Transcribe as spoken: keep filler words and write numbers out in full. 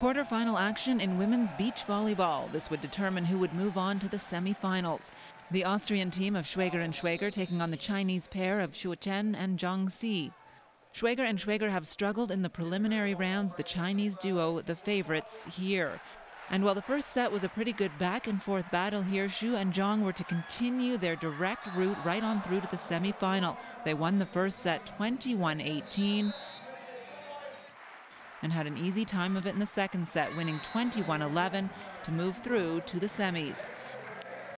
Quarterfinal action in women's beach volleyball. This would determine who would move on to the semifinals. The Austrian team of Schwager and Schwager taking on the Chinese pair of Shuo Chen and Zhang Si. Schwager and Schwager have struggled in the preliminary rounds, the Chinese duo the favorites here. And while the first set was a pretty good back and forth battle here, Shu and Zhang were to continue their direct route right on through to the semifinal. They won the first set twenty-one eighteen and had an easy time of it in the second set, winning twenty-one eleven to move through to the semis.